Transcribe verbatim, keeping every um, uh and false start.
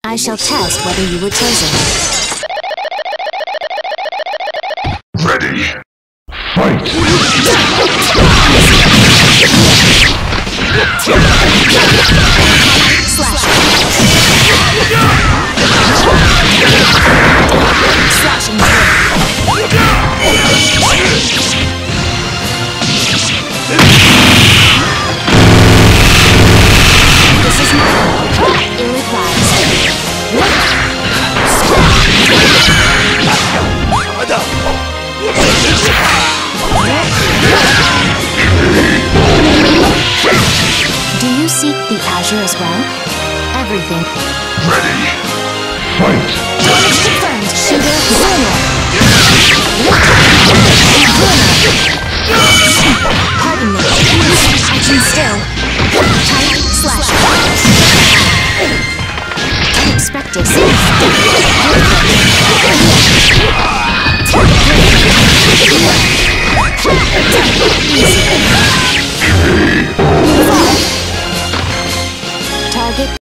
I shall test whether you were chosen. Ready. Fight! Slash. Slashing through. This is mine. Ill-advised. Do you seek the Azure as well? Everything. Ready. Fight! Confirmed. Chiro, Zero. Pardon me. Action still. Tight slash. Unexpected.